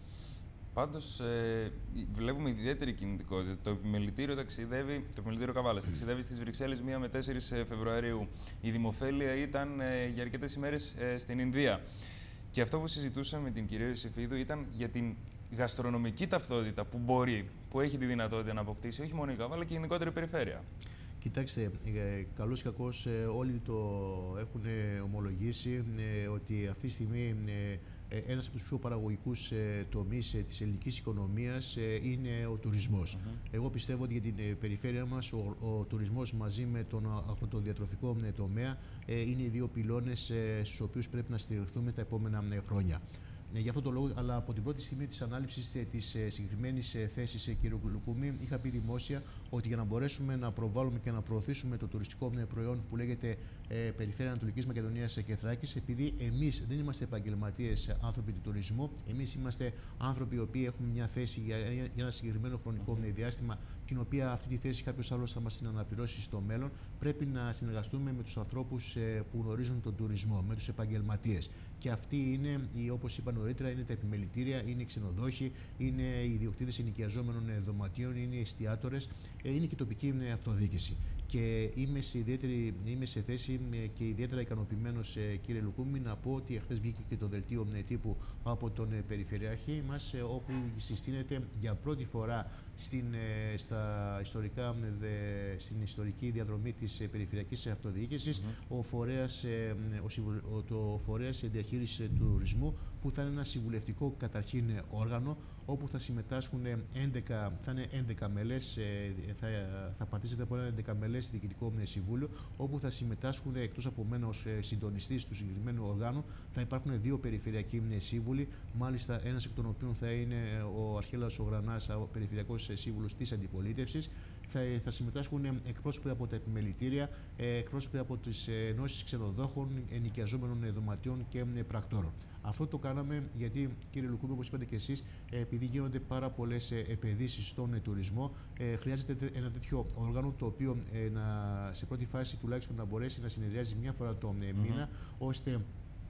Πάντως, ε, βλέπουμε ιδιαίτερη κινητικότητα. Το επιμελητήριο, ταξιδεύει, το επιμελητήριο Καβάλας ταξιδεύει στις Βρυξέλλες μία με τέσσερις Φεβρουαρίου. Η δημοφέλεια ήταν ε, για αρκετές ημέρες ε, στην Ινδία. Και αυτό που συζητούσαμε με την κυρία Ιωσήφιδου ήταν για την γαστρονομική ταυτότητα που μπορεί, που έχει τη δυνατότητα να αποκτήσει όχι μόνο η Καβάλα, και η γενικότερη περιφέρεια. Κοιτάξτε, καλώς ή κακώς όλοι το έχουν ομολογήσει ότι αυτή τη στιγμή ένας από τους πιο παραγωγικούς τομείς της ελληνικής οικονομίας είναι ο τουρισμός. Mm-hmm. Εγώ πιστεύω ότι για την περιφέρεια μας ο, ο τουρισμός μαζί με τον αγροτοδιατροφικό τομέα είναι οι δύο πυλώνες στους οποίους πρέπει να στηριχθούμε τα επόμενα χρόνια. Γι' αυτό το λόγο, αλλά από την πρώτη στιγμή της ανάληψης της συγκεκριμένης θέσης, κύριε Λουκούμη, είχα πει δημόσια ότι για να μπορέσουμε να προβάλλουμε και να προωθήσουμε το τουριστικό προϊόν που λέγεται ε, Περιφέρεια Ανατολικής Μακεδονίας και Θράκης, επειδή εμείς δεν είμαστε επαγγελματίες άνθρωποι του τουρισμού, εμείς είμαστε άνθρωποι οι οποίοι έχουμε μια θέση για, για ένα συγκεκριμένο χρονικό διάστημα, την οποία αυτή τη θέση κάποιος άλλος θα μας την αναπληρώσει στο μέλλον. Πρέπει να συνεργαστούμε με τους ανθρώπους ε, που γνωρίζουν τον τουρισμό, με τους επαγγελματίες. Και αυτοί είναι, όπως είπα νωρίτερα, είναι τα επιμελητήρια, είναι οι ξενοδόχοι, είναι οι ιδιοκτήτες ενοικιαζόμενων δωματίων, είναι οι εστιατόρες, είναι και η τοπική αυτοδιοίκηση. Και είμαι σε, ιδιαίτερη, είμαι σε θέση και ιδιαίτερα ικανοποιημένος, κύριε Λουκούμη, να πω ότι χθες βγήκε και το δελτίο τύπου από τον Περιφερειάρχη μας, όπου συστήνεται για πρώτη φορά στην, στα ιστορικά, στην ιστορική διαδρομή της Περιφερειακής Αυτοδιοίκησης mm-hmm. ο φορέας, ο, το φορέας διαχείρισης τουρισμού, που θα είναι ένα συμβουλευτικό καταρχήν όργανο, όπου θα συμμετάσχουν έντεκα, θα είναι έντεκα μέλες, θα, θα πατήσετε από ένα έντεκα μέλες διοικητικό συμβούλιο, όπου θα συμμετάσχουν εκτός από μένα ως συντονιστής του συγκεκριμένου οργάνου, θα υπάρχουν δύο περιφερειακοί σύμβουλοι, μάλιστα ένας εκ των οποίων θα είναι ο Αρχέλαος ο Γρανάς, ο περιφερειακός σύμβουλος της αντιπολίτευσης. Θα, θα συμμετάσχουν εκπρόσωποι από τα επιμελητήρια, εκπρόσωποι από τις ενώσεις ξενοδόχων, ενοικιαζόμενων δωματιών και πρακτόρων. Αυτό το κάναμε γιατί, κύριε Λουκούμη, όπως είπατε και εσείς, επειδή γίνονται πάρα πολλές επενδύσεις στον τουρισμό, χρειάζεται ένα τέτοιο όργανο, το οποίο να, σε πρώτη φάση τουλάχιστον να μπορέσει να συνεδριάζει μια φορά το μήνα, mm-hmm. ώστε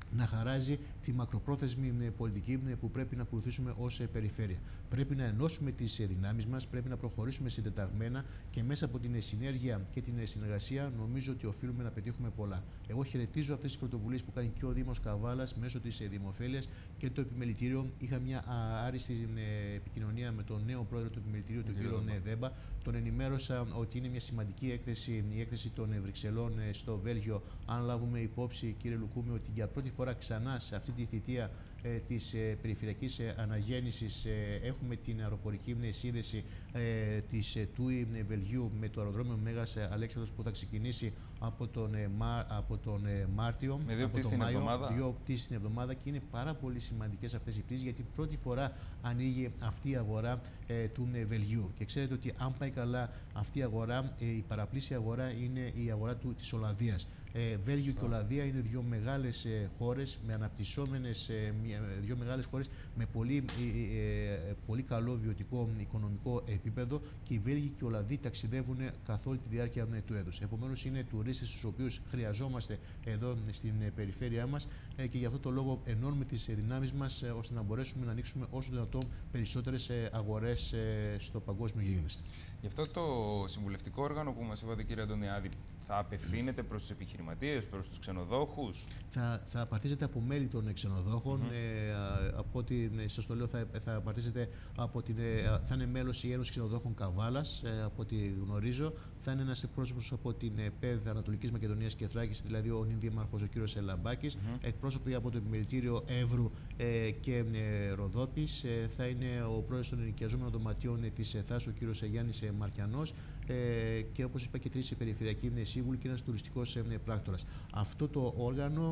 να χαράζει τη μακροπρόθεσμη πολιτική που πρέπει να ακολουθήσουμε ως περιφέρεια. Πρέπει να ενώσουμε τις δυνάμεις μας, πρέπει να προχωρήσουμε συντεταγμένα και μέσα από την συνέργεια και την συνεργασία νομίζω ότι οφείλουμε να πετύχουμε πολλά. Εγώ χαιρετίζω αυτές τις πρωτοβουλίες που κάνει και ο Δήμος Καβάλας μέσω της Δημοφέλειας και το Επιμελητήριο. Είχα μια άριστη επικοινωνία με τον νέο πρόεδρο του Επιμελητηρίου, τον κύριο Δέμπα. Τον ενημέρωσα ότι είναι μια σημαντική έκθεση, η έκθεση των Βρυξελών στο Βέλγιο. Αν λάβουμε υπόψη, κύριε Λουκούμη, ότι για πρώτη φορά ξανά σε αυτή τη θητεία ε, της ε, περιφερειακής ε, αναγέννησης ε, έχουμε την αεροπορική ε, σύνδεση ε, της ε, ΤΟΥΗ ε, Βελγίου με το αεροδρόμιο Μέγας ε, Αλέξανδρος που θα ξεκινήσει από τον, ε, Μα, από τον ε, Μάρτιο. Με δύο πτήσεις την Μάιο, εβδομάδα. Δύο πτήσεις την εβδομάδα και είναι πάρα πολύ σημαντικές αυτές οι πτήσεις γιατί πρώτη φορά ανοίγει αυτή η αγορά ε, του ε, Βελγίου. Και ξέρετε ότι αν πάει καλά αυτή η αγορά, ε, η παραπλήσια αγορά είναι η αγορά του, της Ολλανδίας. Ε, Βέλγιο και Ολλανδία είναι δύο μεγάλες ε, χώρες με αναπτυσσόμενες, ε, δύο μεγάλες χώρες με πολύ, ε, ε, πολύ καλό βιωτικό οικονομικό επίπεδο και οι Βέλγοι και οι Ολλανδοί ταξιδεύουν καθ' όλη τη διάρκεια ε, του έτους. Επομένως είναι τουρίστες τους οποίους χρειαζόμαστε εδώ στην ε, περιφέρειά μας ε, και γι' αυτό το λόγο ενώνουμε τις ε, δυνάμεις μας ε, ώστε να μπορέσουμε να ανοίξουμε όσο δυνατόν περισσότερες ε, αγορές ε, στο παγκόσμιο γίγνεσθε. Γι' αυτό το συμβουλευτικό όργανο που μας είπατε, κύριε Αντωνιάδη, θα απευθύνεται προς τους επιχειρηματίες, προς τους ξενοδόχους? Θα, θα απαρτίζεται από μέλη των ξενοδόχων. Mm-hmm. ε, από ό,τι σας το λέω, θα, θα απαρτίζεται από την. Ε, θα είναι μέλος η Ένωση Ξενοδόχων Καβάλας, ε, από ό,τι γνωρίζω. Θα είναι ένας εκπρόσωπος από την ΠΕΔ Ανατολικής Μακεδονίας και Θράκης, δηλαδή ο νυν δήμαρχος ο κύριος Λαμπάκης. Mm-hmm. Εκπρόσωποι από το Επιμελητήριο Εύρου ε, και ε, Ροδόπης. Ε, θα είναι ο πρόεδρος των ενοικιαζόμενων δωματιών ε, της ΕΘΑΣ, ο κύριος Γιάννης ε, Μαρκιανός. Ε, και όπως είπα και τρεις περιφερειακοί σύμβουλοι και ένας τουριστικός ε, πράκτορας. Αυτό το όργανο,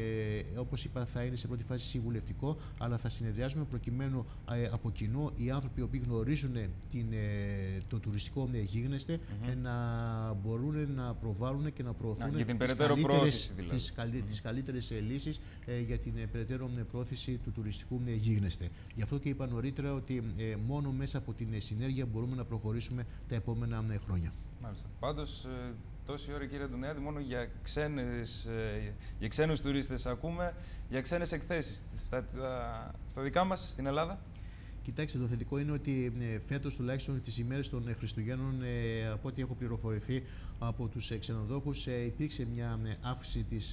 ε, όπως είπα, θα είναι σε πρώτη φάση συμβουλευτικό, αλλά θα συνεδριάζουμε προκειμένου ε, από κοινού οι άνθρωποι οι οποίοι γνωρίζουν την, ε, το τουριστικό ε, γίγνεσθε mm-hmm. ε, να μπορούν να προβάλλουν και να προωθούν για την τις καλύτερες, πρόθεση, δηλαδή. τις, καλύ, mm-hmm. τις καλύτερες ε, λύσεις ε, για την ε, περαιτέρω ε, πρόθεση του τουριστικού ε, γίγνεσθε. Γι' αυτό και είπα νωρίτερα ότι ε, μόνο μέσα από την ε, συνέργεια μπορούμε να προχωρήσουμε τα επόμενα ε, χρόνια. Μάλιστα. Πάντως, ε, τόση ώρα, κύριε Αντωνιάδη, μόνο για, ξένες, ε, για ξένους τουρίστες ακούμε, για ξένες εκθέσεις. Στα, στα, στα δικά μας, στην Ελλάδα. Κοιτάξτε, το θετικό είναι ότι ε, φέτος τουλάχιστον τις ημέρες των ε, Χριστουγέννων, ε, από ό,τι έχω πληροφορηθεί από τους ε, ξενοδόχους, ε, υπήρξε μια ε, αύξηση της,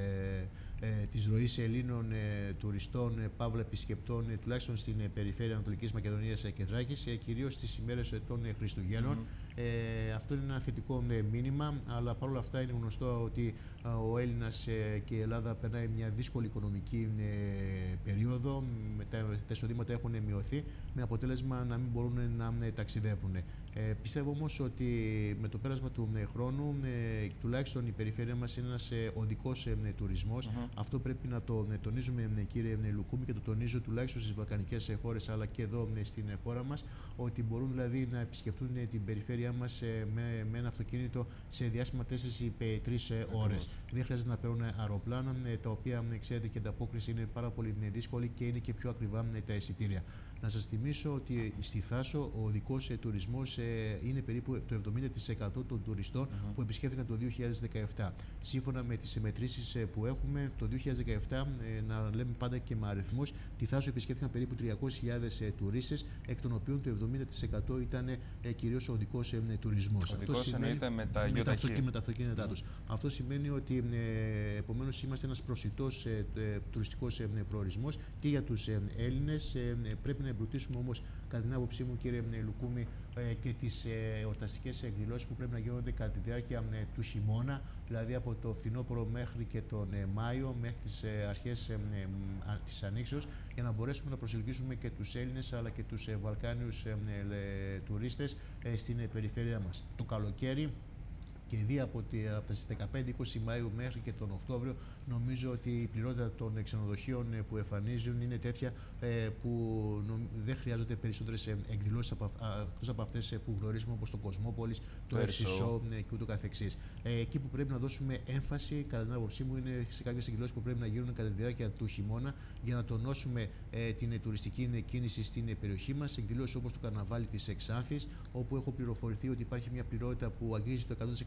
ε, ε, της ροής Ελλήνων ε, τουριστών, ε, παύλα επισκεπτών, ε, τουλάχιστον στην ε, περιφέρεια Ανατολικής Μακεδονίας ε, και Θράκης, ε, κυρίως στις ημέρες ε, των ε, Χριστουγέννων. Mm. Ε, αυτό είναι ένα θετικό ε, μήνυμα, αλλά παρόλα αυτά είναι γνωστό ότι ε, ο Έλληνας ε, και η Ελλάδα περνάει μια δύσκολη οικονομική ε, περίοδο, με τα, τα εισοδήματα έχουν ε, μειωθεί, με αποτέλεσμα να μην μπορούν να ε, ταξιδεύουν. Ε, πιστεύω όμως ότι με το πέρασμα του ε, χρόνου, ε, τουλάχιστον η περιφέρεια μας είναι ένας ε, οδικός ε, τουρισμός. Mm-hmm. Αυτό πρέπει να το ε, τονίζουμε, ε, κύριε ε, Λουκούμη, και το τονίζω τουλάχιστον στις βαλκανικές ε, χώρες, αλλά και εδώ ε, στην ε, χώρα μας, ότι μπορούν δηλαδή να επισκεφτούν ε, την περιφέρειά μας ε, με, με ένα αυτοκίνητο σε διάστημα τέσσερις ή τρεις ε, ώρες. Mm-hmm. Δεν χρειάζεται να παίρνουν αεροπλάνα, ε, τα οποία ε, ξέρετε και η ανταπόκριση είναι πάρα πολύ ε, δύσκολη και είναι και πιο ακριβά ε, τα εισιτήρια. Να σας θυμίσω ότι στη Θάσο ο οδικός ε, τουρισμός ε, είναι περίπου το εβδομήντα τοις εκατό των τουριστών mm-hmm. που επισκέφθηκαν το δύο χιλιάδες δεκαεπτά. Σύμφωνα με τις μετρήσεις ε, που έχουμε, το δύο χιλιάδες δεκαεπτά, ε, να λέμε πάντα και με αριθμούς, τη Θάσο επισκέφθηκαν περίπου τριακόσιες χιλιάδες ε, τουρίστες, εκ των οποίων το εβδομήντα τοις εκατό ήταν ε, κυρίως ο οδικός ε, τουρισμός. Οδικός εννοείται με τα γιοταχή. Και με τα αυτοκίνητά mm-hmm. τους. Αυτό σημαίνει ότι ε, επομένως είμαστε ένας προσιτός ε, ε, τουριστικός ε, προορισμός και για τους ε, Έλληνες. Ε, πρέπει να εμπλουτίσουμε όμως, κατά την άποψή μου, κύριε Λουκούμη, ε, και τις ε, εορταστικές εκδηλώσεις που πρέπει να γίνονται κατά τη διάρκεια ε, του χειμώνα, δηλαδή από το φθινόπωρο μέχρι και τον ε, Μάιο, μέχρι τις ε, αρχές ε, ε, της Ανοίξεως, για να μπορέσουμε να προσελκύσουμε και τους Έλληνες αλλά και τους ε, Βαλκάνιους ε, ε, τουρίστες ε, στην ε, περιφέρεια μας. Το καλοκαίρι, και ήδη από, τη, από τις δεκαπέντε είκοσι Μαΐου μέχρι και τον Οκτώβριο, νομίζω ότι η πληρότητα των ξενοδοχείων που εμφανίζουν είναι τέτοια ε, που νομ, δεν χρειάζονται περισσότερες εκδηλώσεις από, εκτός από αυτές που γνωρίζουμε, όπως το Κοσμόπολης, το Ερσισό και ούτω καθεξής. Ε, εκεί που πρέπει να δώσουμε έμφαση, κατά την άποψή μου, είναι σε κάποιες εκδηλώσεις που πρέπει να γίνουν κατά τη διάρκεια του χειμώνα για να τονώσουμε ε, την τουριστική κίνηση στην περιοχή μας. Εκδηλώσεις όπως το Καρναβάλι της Εξάθης, όπου έχω πληροφορηθεί ότι υπάρχει μια πληρότητα που αγγίζει το εκατό τοις εκατό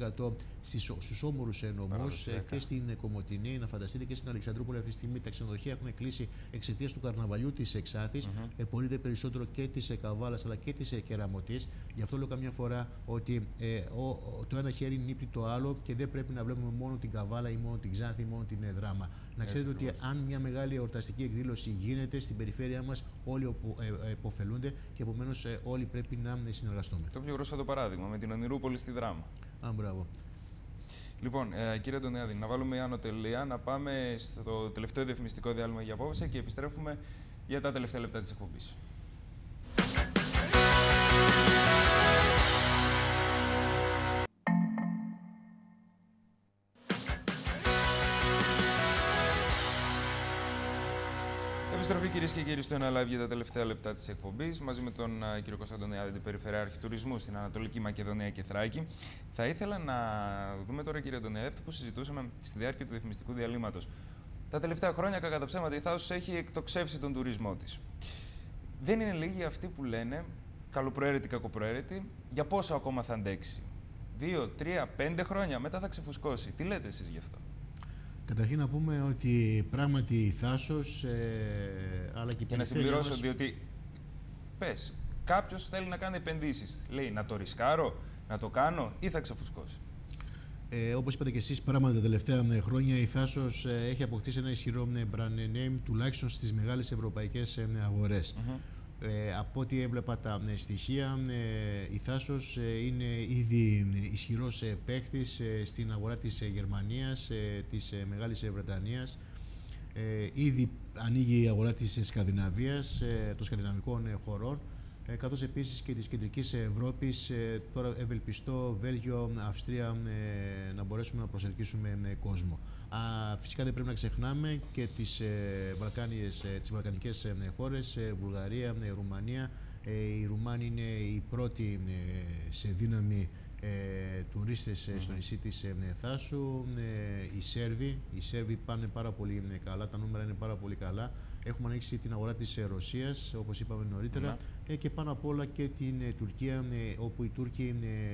εκατό στους όμορους νομούς και στην Κομοτηνή. Να φανταστείτε και στην Αλεξανδρούπολη αυτή τη στιγμή τα ξενοδοχεία έχουν κλείσει εξαιτίας του καρναβαλιού της Εξάθης. Mm-hmm. Πολύ δε περισσότερο και της Καβάλας αλλά και της Κεραμωτής. Γι' αυτό λέω καμιά φορά ότι ε, ο, ο, το ένα χέρι νύπτει το άλλο και δεν πρέπει να βλέπουμε μόνο την Καβάλα ή μόνο την Ξάνθη ή μόνο την Δράμα. Να ξέρετε ότι αν μια μεγάλη εορταστική εκδήλωση γίνεται στην περιφέρεια μας, όλοι υποφελούνται και επομένως όλοι πρέπει να συνεργαστούμε. Το πιο πρόσφατο παράδειγμα με την Ονειρούπολη στη Δράμα. Α, μπράβο. Λοιπόν, ε, κύριε Αντωνιάδη, να βάλουμε μια ανωτελεία, να πάμε στο τελευταίο διαφημιστικό διάλειμμα για απόψε και επιστρέφουμε για τα τελευταία λεπτά της εκπομπής. Επιστροφή, κυρίες και κύριοι, στο ένα Live για τα τελευταία λεπτά της εκπομπής, μαζί με τον uh, κύριο Κώστα Αντωνιάδη, την Περιφερειάρχη Τουρισμού στην Ανατολική Μακεδονία και Θράκη. Θα ήθελα να δούμε τώρα, κύριε Αντωνιάδη, αυτό που συζητούσαμε στη διάρκεια του διαφημιστικού διαλύματος. Τα τελευταία χρόνια, κακά τα ψέματα, η Θάσος έχει εκτοξεύσει τον τουρισμό της. Δεν είναι λίγοι αυτοί που λένε, καλοπροαίρετοι, κακοπροαίρετοι, για πόσο ακόμα θα αντέξει. Δύο, τρία, πέντε χρόνια μετά θα ξεφουσκώσει. Τι λέτε εσείς γι' αυτό? Καταρχήν να πούμε ότι πράγματι η Θάσος, ε, αλλά και η Και να συμπληρώσω, μας... διότι πες, κάποιος θέλει να κάνει επενδύσεις. Λέει, να το ρισκάρω, να το κάνω ή θα ξεφουσκώσει? Ε, όπως είπατε και εσείς, πράγματι τα τελευταία χρόνια η Θάσος ε, έχει αποκτήσει ένα ισχυρό brand name, τουλάχιστον στις μεγάλες ευρωπαϊκές ε, αγορές. Mm-hmm. Ε, από ό,τι έβλεπα τα ε, στοιχεία, ε, η Θάσος ε, είναι ήδη ισχυρός ε, παίκτης ε, στην αγορά της ε, Γερμανίας, ε, της ε, Μεγάλης ε, Βρετανίας. Ε, ήδη ανοίγει η αγορά της ε, Σκανδιναβίας, ε, των σκανδιναβικών ε, χωρών, ε, καθώς επίσης και της κεντρικής Ευρώπης. Ε, τώρα ευελπιστώ Βέλγιο, Αυστρία ε, να μπορέσουμε να προσελκύσουμε ε, κόσμο. Α, φυσικά δεν πρέπει να ξεχνάμε και τις, ε, Βαλκάνιες, ε, τις βαλκανικές ε, χώρες, ε, Βουλγαρία, ε, Ρουμανία. Ε, οι Ρουμάνοι είναι οι πρώτοι ε, σε δύναμη ε, τουρίστες ε, στο νησί της ε, Θάσου. Ε, οι Σέρβοι, οι Σέρβοι πάνε πάρα πολύ ε, καλά, τα νούμερα είναι πάρα πολύ καλά. Έχουμε ανοίξει την αγορά της ε, Ρωσίας, όπως είπαμε νωρίτερα, ε, και πάνω απ' όλα και την ε, Τουρκία, ε, όπου οι Τούρκοι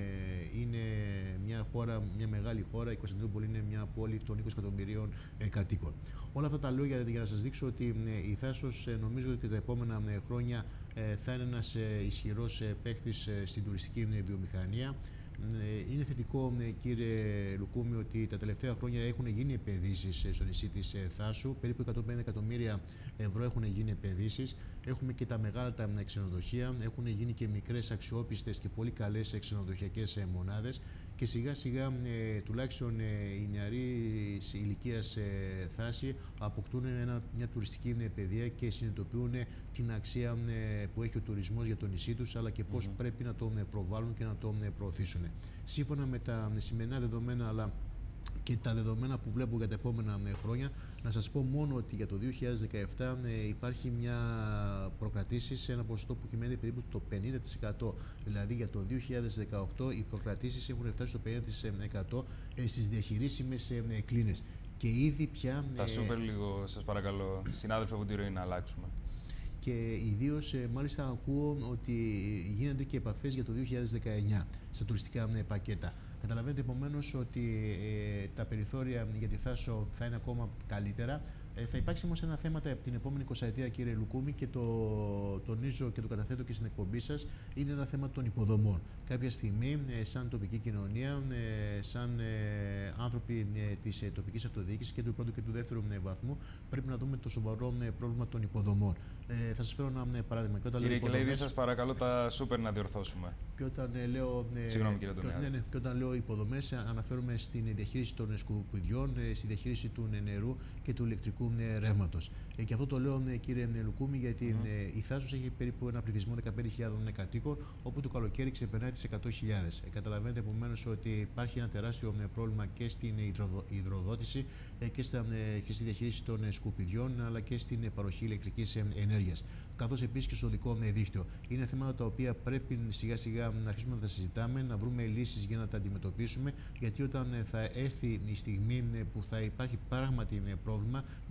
ε, είναι μια χώρα, μια μεγάλη χώρα. Η Κωνσταντινούπολη είναι μια πόλη των είκοσι εκατομμυρίων ε, κατοίκων. Όλα αυτά τα λέω για, για να σας δείξω ότι ε, η Θάσος ε, νομίζω ότι τα επόμενα ε, χρόνια ε, θα είναι ένας ε, ισχυρός ε, παίκτης ε, στην τουριστική ε, βιομηχανία. Είναι θετικό, κύριε Λουκούμη, ότι τα τελευταία χρόνια έχουν γίνει επενδύσεις στο νησί της Θάσου. Περίπου εκατόν πενήντα εκατομμύρια ευρώ έχουν γίνει επενδύσεις. Έχουμε και τα μεγάλα τα ξενοδοχεία. Έχουν γίνει και μικρές αξιόπιστες και πολύ καλές ξενοδοχειακές μονάδες. Και σιγά σιγά, ε, τουλάχιστον ε, οι νεαροί ηλικίας ε, Θάση αποκτούν ένα, μια τουριστική ε, παιδεία και συνειδητοποιούν ε, την αξία ε, που έχει ο τουρισμός για το νησί τους, αλλά και πώς mm-hmm. πρέπει να τον ε, προβάλλουν και να τον ε, προωθήσουν. Σύμφωνα με τα ε, σημερινά δεδομένα, αλλά και τα δεδομένα που βλέπω για τα επόμενα ε, χρόνια, να σας πω μόνο ότι για το δύο χιλιάδες δεκαεπτά ε, υπάρχει μια προκρατήσεις σε ένα ποσοστό που κυμαίνεται περίπου το πενήντα τοις εκατό. Δηλαδή για το δύο χιλιάδες δεκαοκτώ οι προκρατήσεις έχουν φτάσει στο πενήντα τοις εκατό ε, στις διαχειρίσιμες ε, κλίνες. Και ήδη πια... Τα ε, σούπερ λίγο, σας παρακαλώ, συνάδελφοι από τη ροή, να αλλάξουμε. Και ιδίως, ε, μάλιστα, ακούω ότι γίνονται και επαφές για το δύο χιλιάδες δεκαεννιά στα τουριστικά ε, πακέτα. Καταλαβαίνετε επομένως ότι ε, τα περιθώρια για τη Θάσο θα είναι ακόμα καλύτερα. Ε, θα υπάρξει όμως ένα θέμα την επόμενη εικοσαετία, κύριε Λουκούμη, και το τονίζω και το καταθέτω και στην εκπομπή σας. Είναι ένα θέμα των υποδομών. Κάποια στιγμή, ε, σαν τοπική κοινωνία, ε, σαν ε, άνθρωποι ε, της ε, τοπικής αυτοδιοίκησης και του πρώτου και του δεύτερου ε, βαθμού, πρέπει να δούμε το σοβαρό ε, πρόβλημα των υποδομών. Ε, θα σας φέρω ένα ε, παράδειγμα. Και όταν κύριε Κελαίδη, σας παρακαλώ τα σούπερ να διορθώσουμε. Και όταν ε, λέω, ε, Συγγνώμη, κύριε και, ναι, ναι, και όταν λέω υποδομές, αναφέρομαι στην διαχείριση των σκουπιδιών, ε, στη διαχείριση του νερού και του ηλεκτρικού ρεύματος. Ε, και αυτό το λέω, κύριε Λουκούμη, γιατί mm. ε, η Θάσος έχει περίπου ένα πληθυσμό δεκαπέντε χιλιάδες κατοίκων, όπου το καλοκαίρι ξεπερνάει τις εκατό χιλιάδες. Ε, καταλαβαίνετε επομένως ότι υπάρχει ένα τεράστιο ε, πρόβλημα και στην υδροδο, υδροδότηση ε, και, στα, ε, και στη διαχείριση των ε, σκουπιδιών, αλλά και στην ε, παροχή ηλεκτρικής ε, ενέργειας. Καθώς επίσης και στο δικό ε, δίκτυο. Είναι θέματα τα οποία πρέπει σιγά σιγά να αρχίσουμε να τα συζητάμε, να βρούμε λύσεις για να τα αντιμετωπίσουμε, γιατί όταν ε, θα έρθει η στιγμή ε, που θα υπάρχει πράγματι ε, πρόβλημα, με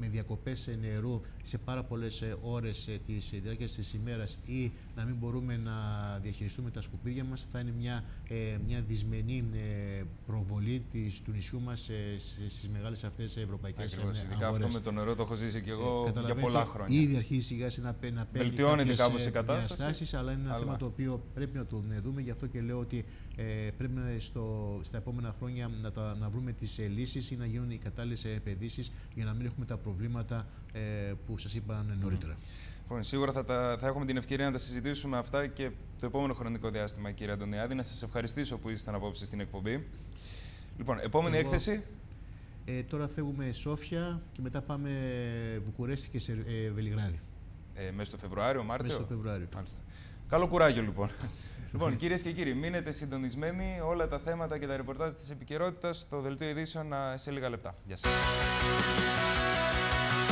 με διακοπές νερού σε πάρα πολλές ώρες της διάρκειας της ημέρας ή να μην μπορούμε να διαχειριστούμε τα σκουπίδια μας, θα είναι μια, ε, μια δυσμενή ε, προβολή της, του νησιού μας ε, στις μεγάλες αυτές ευρωπαϊκές αγορές. Ειδικά αυτό με το νερό το έχω ζήσει και εγώ ε, για πολλά χρόνια. Ήδη αρχίζει σιγά σιγά να, να παίρνει βελτιώνεται κάπως η κατάσταση. Διαστάσεις, αλλά είναι ένα αλλά... θέμα το οποίο πρέπει να το δούμε. Γι' αυτό και λέω ότι ε, πρέπει στο, στα επόμενα χρόνια να, τα, να βρούμε τις ε, λύσεις ή να γίνουν οι κατάλληλες επενδύσεις για να μην έχουμε τα προβλήματα ε, που σας είπα νωρίτερα. Λοιπόν, σίγουρα θα, τα, θα έχουμε την ευκαιρία να τα συζητήσουμε αυτά και το επόμενο χρονικό διάστημα, κύριε Αντωνιάδη. Να σας ευχαριστήσω που ήσασταν απόψε στην εκπομπή. Λοιπόν, επόμενη Εγώ, έκθεση. Ε, τώρα φεύγουμε Σόφια και μετά πάμε Βουκουρέστι και σε, ε, Βελιγράδι. Ε, μέσα στο Φεβρουάριο, Μάρτιο. Μέσα στο Φεβρουάριο. Μάλιστα. Καλό κουράγιο, λοιπόν. Λοιπόν, κυρίες και κύριοι, μείνετε συντονισμένοι. Όλα τα θέματα και τα ρεπορτάζ της επικαιρότητας στο Δελτίο Ειδήσεων σε λίγα λεπτά. Γεια σας.